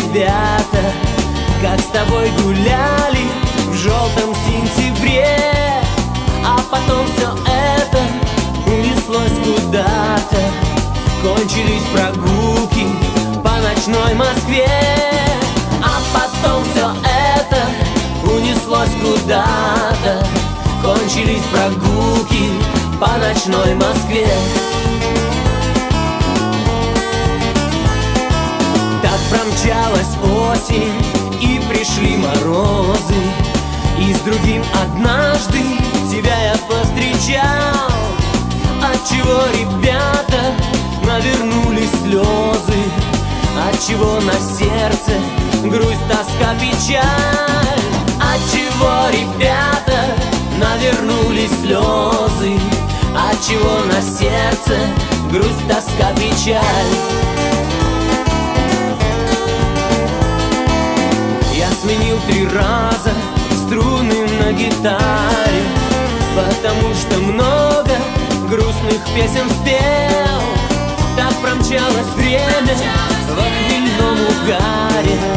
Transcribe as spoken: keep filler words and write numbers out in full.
ребята, как с тобой гуляли в желтом сентябре. А потом все это унеслось куда-то, кончились прогулки по ночной Москве. А потом все это унеслось куда-то, кончились прогулки по ночной Москве. Так промчалась осень, и пришли морозы, и с другим однажды тебя я повстречал. Отчего, ребята, навернулись слезы? Отчего на сердце грусть, тоска, печаль? Отчего, ребята, навернулись слезы? Отчего на сердце грусть, тоска, печаль? Я сменил три раза струны на гитаре, потому что много грустных песен спел. Так промчалось время во хмельном угаре,